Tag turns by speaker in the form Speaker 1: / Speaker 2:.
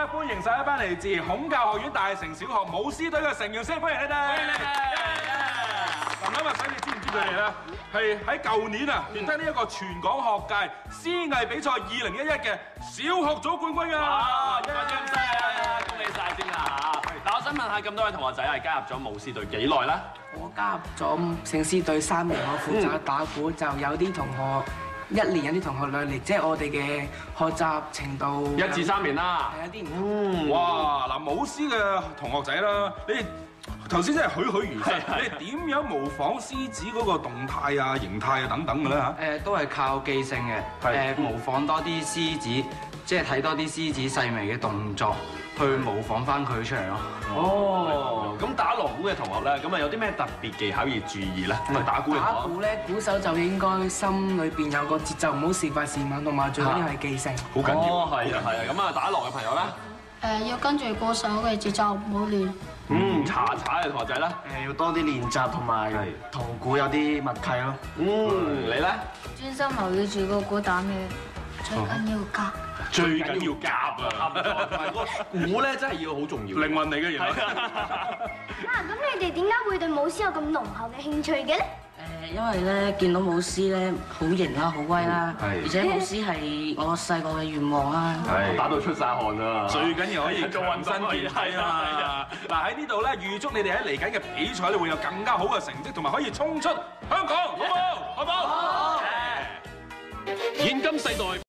Speaker 1: 歡迎晒一班嚟自孔教學院大成小學舞獅隊嘅成員先，歡迎你哋！歡迎你哋！嗱，今日使你知唔知佢哋咧係喺舊年啊奪得呢一個全港學界獅藝比賽2011嘅小學組冠軍㗎！
Speaker 2: 哇，冠軍咁犀利，恭喜晒先啦嚇！嗱，我想問下咁多位同學仔係加入咗舞獅隊幾耐咧？
Speaker 3: 我加入咗聖獅隊3年，我負責打鼓，就有啲同學1年，有啲同學2年，即係我哋嘅學習程度
Speaker 2: 1至3年啦。
Speaker 3: 係有啲唔同。
Speaker 1: 哇！嗱，舞獅嘅同學仔啦，你哋頭先真係栩栩如生，你哋點樣模仿獅子嗰個動態啊、形態啊等等嘅咧嚇？
Speaker 3: 都係靠記性嘅，模仿多啲獅子，即係睇多啲獅子細微嘅動作，去模仿翻佢出嚟咯。
Speaker 2: 哦，咁打鑼鼓嘅同學咧，咁啊有啲咩特別技巧要注意咧？咁啊打鼓嘅
Speaker 3: 打鼓咧，鼓手就應該心裏邊有個節奏，唔好時快時慢，同埋最緊要係記性，
Speaker 1: 好緊要。
Speaker 2: 哦，係啊係啊，咁啊打鑼嘅朋友咧，
Speaker 4: 要跟住歌手嘅節奏，唔好亂。
Speaker 2: 查嘅同學仔咧，
Speaker 5: 要多啲練習同埋同鼓有啲默契咯。
Speaker 2: 你咧？
Speaker 4: 專心留意住個鼓打咩，最緊要夾。
Speaker 1: 最緊要夾啊！
Speaker 2: 同埋個鼓咧真係要好重要，
Speaker 1: 靈魂嚟嘅原來。
Speaker 6: 咁你哋點解會對舞獅有咁濃厚嘅興趣嘅咧？
Speaker 3: 因為咧見到舞獅咧好型啦，好威啦，而且舞獅係我細個嘅願望啦。
Speaker 2: 打到出晒汗啊！
Speaker 1: 最緊要可以做渾身健體啊嘛！嗱，喺呢度咧，預祝你哋喺嚟緊嘅比賽咧會有更加好嘅成績，同埋可以衝出香港，好唔好？好唔好？
Speaker 2: 現今世代。